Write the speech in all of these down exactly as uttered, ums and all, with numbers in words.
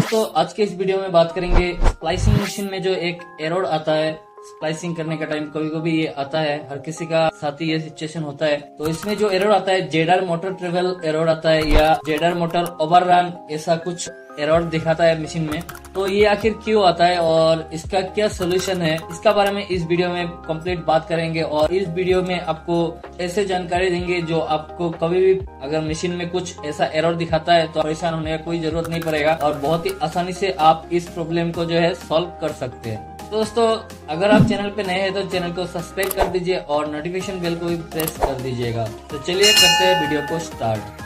दोस्तों आज के इस वीडियो में बात करेंगे स्प्लाइसिंग मशीन में जो एक एरर आता है स्प्लाइसिंग करने का टाइम। कभी कभी ये आता है, हर किसी का साथ ही ये सिचुएशन होता है। तो इसमें जो एरर आता है जेडर मोटर ट्रेवल एरर आता है या जेडर मोटर ओवररन, ऐसा कुछ एरर दिखाता है मशीन में। तो ये आखिर क्यों आता है और इसका क्या सोल्यूशन है, इसका बारे में इस वीडियो में कंप्लीट बात करेंगे। और इस वीडियो में आपको ऐसे जानकारी देंगे जो आपको कभी भी अगर मशीन में कुछ ऐसा एरर दिखाता है तो परेशान होने का कोई जरूरत नहीं पड़ेगा और बहुत ही आसानी से आप इस प्रॉब्लम को जो है सॉल्व कर सकते हैं। तो दोस्तों अगर आप चैनल पे नए हैं तो चैनल को सब्सक्राइब कर दीजिए और नोटिफिकेशन बेल को भी प्रेस कर दीजिएगा। तो चलिए करते हैं वीडियो को स्टार्ट।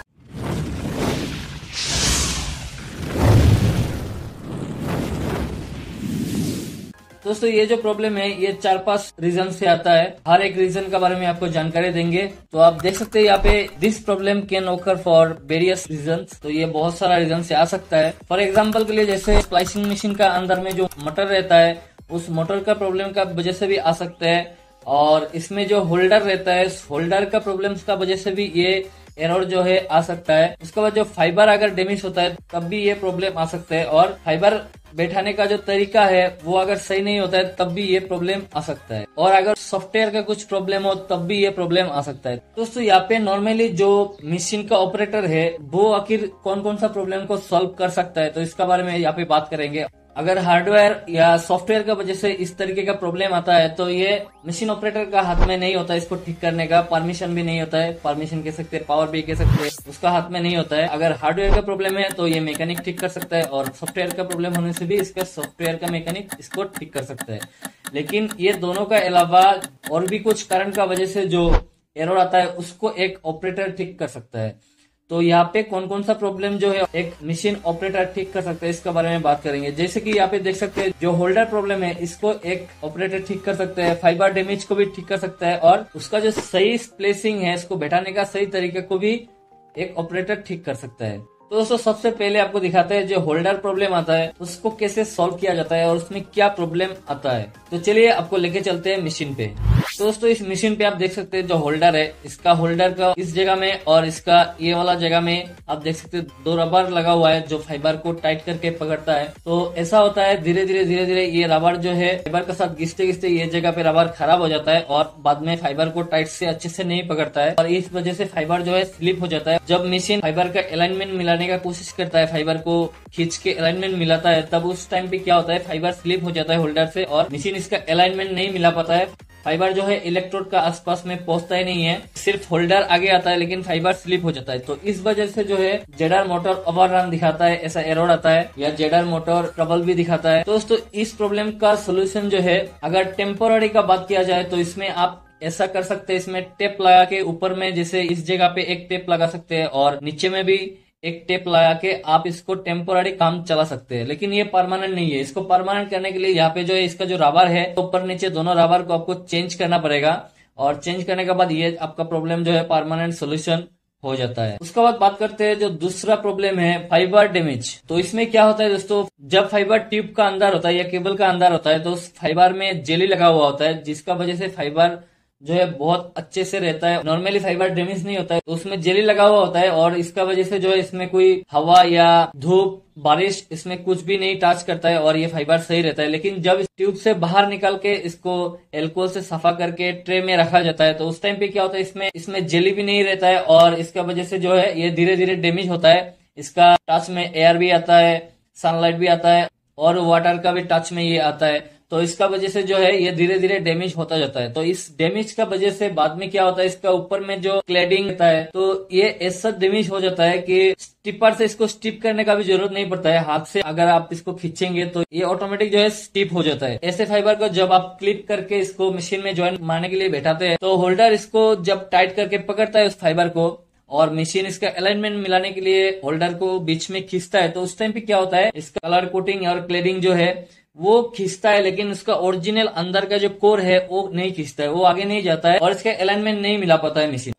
दोस्तों ये जो प्रॉब्लम है ये चार पांच रीजन से आता है। हर एक रीजन का बारे में आपको जानकारी देंगे। तो आप देख सकते हैं यहाँ पे this problem can occur for various reasons. तो ये बहुत सारा रीजन से आ सकता है। फॉर एग्जांपल के लिए जैसे स्प्लाइसिंग मशीन का अंदर में जो मोटर रहता है उस मोटर का प्रॉब्लम का वजह से भी आ सकता है। और इसमें जो होल्डर रहता है होल्डर का प्रॉब्लम का वजह से भी ये एरर जो है आ सकता है। उसके बाद जो फाइबर अगर डैमेज होता है तब भी ये प्रॉब्लम आ सकता है। और फाइबर बैठाने का जो तरीका है वो अगर सही नहीं होता है तब भी ये प्रॉब्लम आ सकता है। और अगर सॉफ्टवेयर का कुछ प्रॉब्लम हो तब भी ये प्रॉब्लम आ सकता है। दोस्तों यहाँ पे नॉर्मली जो मशीन का ऑपरेटर है वो आखिर कौन कौन सा प्रॉब्लम को सॉल्व कर सकता है, तो इसका बारे में यहाँ पे बात करेंगे। अगर हार्डवेयर या सॉफ्टवेयर का वजह से इस तरीके का प्रॉब्लम आता है तो ये मशीन ऑपरेटर का हाथ में नहीं होता है इसको ठीक करने का, परमिशन भी नहीं होता है, परमिशन कह सकते हैं, पावर भी कह सकते हैं, उसका हाथ में नहीं होता है। अगर हार्डवेयर का प्रॉब्लम है तो ये मैकेनिक ठीक कर सकता है और सॉफ्टवेयर का प्रॉब्लम होने से भी इसका सॉफ्टवेयर का मैकेनिक इसको ठीक कर सकता है। लेकिन ये दोनों का अलावा और भी कुछ कारण का वजह से जो एरर आता है उसको एक ऑपरेटर ठीक कर सकता है। तो यहाँ पे कौन कौन सा प्रॉब्लम जो है एक मशीन ऑपरेटर ठीक कर सकता है इसका बारे में बात करेंगे। जैसे कि यहाँ पे देख सकते हैं जो होल्डर प्रॉब्लम है इसको एक ऑपरेटर ठीक कर सकता है, फाइबर डैमेज को भी ठीक कर सकता है और उसका जो सही प्लेसिंग है इसको बैठाने का सही तरीके को भी एक ऑपरेटर ठीक कर सकता है। तो दोस्तों सबसे पहले आपको दिखाते हैं जो होल्डर प्रॉब्लम आता है उसको कैसे सॉल्व किया जाता है और उसमें क्या प्रॉब्लम आता है। तो चलिए आपको लेके चलते हैं मशीन पे। तो दोस्तों इस मशीन पे आप देख सकते हैं जो होल्डर है इसका होल्डर का इस जगह में और इसका ये वाला जगह में आप देख सकते हैं दो रबर लगा हुआ है जो फाइबर को टाइट करके पकड़ता है। तो ऐसा होता है धीरे धीरे धीरे धीरे ये रबर जो है फाइबर के साथ घिसते घिसते ये जगह पे रबर खराब हो जाता है और बाद में फाइबर को टाइट से अच्छे से नहीं पकड़ता है और इस वजह से फाइबर जो है स्लिप हो जाता है। जब मशीन फाइबर का अलाइनमेंट मिलाने का कोशिश करता है, फाइबर को खींच के अलाइनमेंट मिलाता है, तब उस टाइम पे क्या होता है फाइबर स्लिप हो जाता है होल्डर से और मशीन इसका अलाइनमेंट नहीं मिला पाता है। फाइबर जो है इलेक्ट्रोड का आसपास में पहुंचता ही नहीं है, सिर्फ होल्डर आगे आता है लेकिन फाइबर स्लिप हो जाता है। तो इस वजह से जो है जेडर मोटर ओवररन दिखाता है, ऐसा एरर आता है या जेडर मोटर ट्रबल भी दिखाता है। तो दोस्तों इस प्रॉब्लम का सोल्यूशन जो है अगर टेम्पोररी का बात किया जाए तो इसमें आप ऐसा कर सकते हैं, इसमें टेप लगा के ऊपर में जैसे इस जगह पे एक टेप लगा सकते हैं और नीचे में भी एक टेप लगा के आप इसको टेम्पोररी काम चला सकते हैं। लेकिन ये परमानेंट नहीं है। इसको परमानेंट करने के लिए यहाँ पे जो है इसका जो रबर है तो ऊपर नीचे दोनों रबर को आपको चेंज करना पड़ेगा और चेंज करने के बाद ये आपका प्रॉब्लम जो है परमानेंट सोल्यूशन हो जाता है। उसके बाद बात करते हैं जो दूसरा प्रॉब्लम है फाइबर डैमेज। तो इसमें क्या होता है दोस्तों, जब फाइबर ट्यूब का अंदर होता है या केबल का अंदर होता है तो उस फाइबर में जेली लगा हुआ होता है जिसका वजह से फाइबर जो है बहुत अच्छे से रहता है। नॉर्मली फाइबर डैमेज नहीं होता है तो उसमें जेली लगा हुआ होता है और इसका वजह से जो है इसमें कोई हवा या धूप बारिश इसमें कुछ भी नहीं टच करता है और ये फाइबर सही रहता है। लेकिन जब इस ट्यूब से बाहर निकाल के इसको एल्कोहल से सफा करके ट्रे में रखा जाता है तो उस टाइम पे क्या होता है इसमें इसमें जेली भी नहीं रहता है और इसका वजह से जो है ये धीरे धीरे डैमेज होता है। इसका टच में एयर भी आता है, सनलाइट भी आता है और वाटर का भी टच में ये आता है। तो इसका वजह से जो है ये धीरे धीरे डैमेज होता जाता है। तो इस डैमेज का वजह से बाद में क्या होता है इसका ऊपर में जो क्लैडिंग रहता है तो ये ऐसा डैमेज हो जाता है कि स्टिपर से इसको स्टिप करने का भी जरूरत नहीं पड़ता है। हाथ से अगर आप इसको खींचेंगे तो ये ऑटोमेटिक जो है स्टिप हो जाता है। ऐसे फाइबर को जब आप क्लिप करके इसको मशीन में ज्वाइन मारने के लिए बैठाते हैं तो होल्डर इसको जब टाइट करके पकड़ता है उस फाइबर को और मशीन इसका अलाइनमेंट मिलाने के लिए होल्डर को बीच में खींचता है तो उस टाइम पे क्या होता है इसका कलर कोटिंग और क्लेडिंग जो है वो खींचता है लेकिन उसका ओरिजिनल अंदर का जो कोर है वो नहीं खींचता है, वो आगे नहीं जाता है और इसका अलाइनमेंट नहीं मिला पाता है मशीन।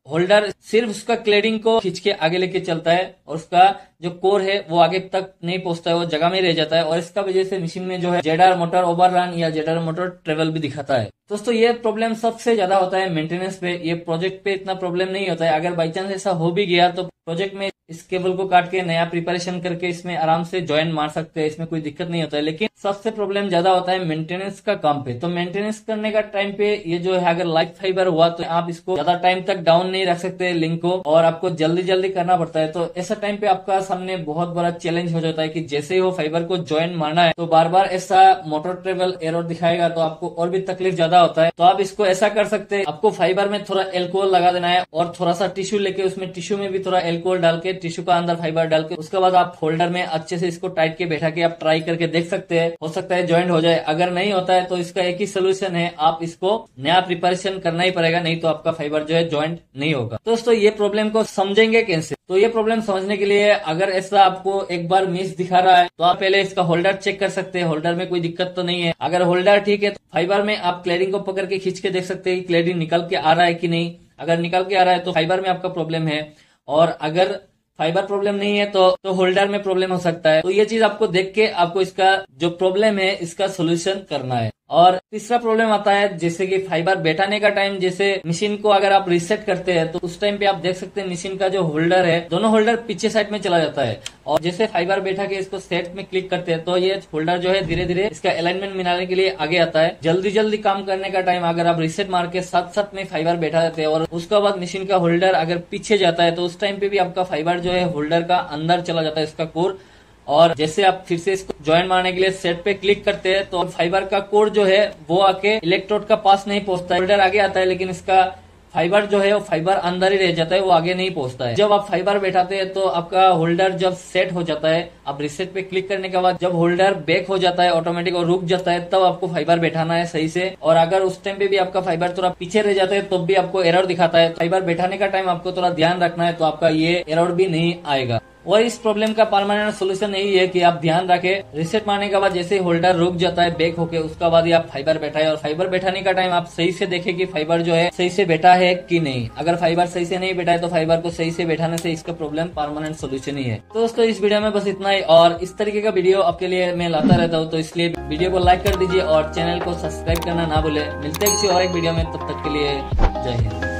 होल्डर सिर्फ उसका क्लेडिंग को खींच के आगे लेके चलता है और उसका जो कोर है वो आगे तक नहीं पहुंचता है, वो जगह में रह जाता है और इसका वजह से मशीन में जो है जेडआर मोटर ओवररन या जेडआर मोटर ट्रेवल भी दिखाता है। दोस्तों ये प्रॉब्लम सबसे ज्यादा होता है मेंटेनेंस पे, ये प्रोजेक्ट पे इतना प्रॉब्लम नहीं होता है। अगर बाई चांस ऐसा हो भी गया तो प्रोजेक्ट में इस केबल को काट के नया प्रिपरेशन करके इसमें आराम से ज्वाइन मार सकते हैं, इसमें कोई दिक्कत नहीं होता है। लेकिन सबसे प्रॉब्लम ज्यादा होता है मेंटेनेंस का काम पे। तो मेंटेनेंस करने का टाइम पे ये जो है अगर लाइट फाइबर हुआ तो आप इसको ज्यादा टाइम तक डाउन नहीं रख सकते लिंक को, और आपको जल्दी जल्दी करना पड़ता है। तो ऐसा टाइम पे आपका सामने बहुत बड़ा चैलेंज हो जाता है कि जैसे ही वो फाइबर को ज्वाइन मारना है तो बार बार ऐसा मोटर ट्रेवल एरर दिखाएगा, तो आपको और भी तकलीफ ज्यादा होता है। तो आप इसको ऐसा कर सकते हैं, आपको फाइबर में थोड़ा एल्कोहल लगा देना है और थोड़ा सा टिश्यू लेके उसमें टिश्यू में भी थोड़ा एल्कोहल डाल के टिश्यू का अंदर फाइबर डाल के उसके बाद आप होल्डर में अच्छे से इसको टाइट के बैठा के आप ट्राई करके देख सकते हैं, हो सकता है ज्वाइंट हो जाए। अगर नहीं होता है तो इसका एक ही सोल्यूशन है, आप इसको नया प्रिपरेशन करना ही पड़ेगा, नहीं तो आपका फाइबर जो है ज्वाइंट नहीं होगा। दोस्तों ये प्रॉब्लम को समझेंगे कैसे? तो ये प्रॉब्लम समझने के लिए अगर ऐसा आपको एक बार मिस दिखा रहा है तो आप पहले इसका होल्डर चेक कर सकते हैं, होल्डर में कोई दिक्कत तो नहीं है। अगर होल्डर ठीक है तो फाइबर में आप क्लेडिंग को पकड़ के खींच के देख सकते हैं कि क्लेडिंग निकल के आ रहा है कि नहीं। अगर निकल के आ रहा है तो फाइबर में आपका प्रॉब्लम है, और अगर फाइबर प्रॉब्लम नहीं है तो तो होल्डर में प्रॉब्लम हो सकता है। तो ये चीज आपको देख के आपको इसका जो प्रॉब्लम है इसका सोल्यूशन करना है। और तीसरा प्रॉब्लम आता है जैसे कि फाइबर बैठाने का टाइम, जैसे मशीन को अगर आप रीसेट करते हैं तो उस टाइम पे आप देख सकते हैं मशीन का जो होल्डर है दोनों होल्डर पीछे साइड में चला जाता है, और जैसे फाइबर बैठा के इसको सेट में क्लिक करते हैं तो ये होल्डर जो है धीरे धीरे इसका अलाइनमेंट मिलाने के लिए आगे आता है। जल्दी जल्दी काम करने का टाइम अगर आप रीसेट मार के साथ साथ में फाइबर बैठा देते हैं और उसके बाद मशीन का होल्डर अगर पीछे जाता है तो उस टाइम पे भी आपका फाइबर जो है होल्डर का अंदर चला जाता है इसका कोर, और जैसे आप फिर से इसको ज्वाइन मारने के लिए सेट पे क्लिक करते हैं तो फाइबर का कोर जो है वो आके इलेक्ट्रोड का पास नहीं पहुंचता है, होल्डर आगे आता है लेकिन इसका फाइबर जो है वो फाइबर अंदर ही रह जाता है, वो आगे नहीं पहुंचता है। जब आप फाइबर बैठाते हैं तो आपका होल्डर जब सेट हो जाता है, आप रिसेट पे क्लिक करने के बाद जब होल्डर बैक हो जाता है ऑटोमेटिक और रुक जाता है, तब आपको फाइबर बैठाना है सही से। और अगर उस टाइम पे भी आपका फाइबर थोड़ा पीछे रह जाता है तो भी आपको एरर दिखाता है। फाइबर बैठाने का टाइम आपको थोड़ा ध्यान रखना है, तो आपका ये एरर भी नहीं आएगा। और इस प्रॉब्लम का परमानेंट सोल्यूशन यही है कि आप ध्यान रखें, रिसेट मारने के बाद जैसे होल्डर रुक जाता है बैक होके, उसका बाद ही आप फाइबर बैठाए, और फाइबर बैठाने का टाइम आप सही से देखें कि फाइबर जो है सही से बैठा है कि नहीं। अगर फाइबर सही से नहीं बैठा है तो फाइबर को सही से बैठाने से इसका प्रॉब्लम परमानेंट सोल्यूशन ही है। तो दोस्तों इस वीडियो में बस इतना ही, और इस तरीके का वीडियो आपके लिए मैं लाता रहता हूँ, तो इसलिए वीडियो को लाइक कर दीजिए और चैनल को सब्सक्राइब करना ना भूले। मिलते हैं किसी और एक वीडियो में, तब तक के लिए जय हिंद।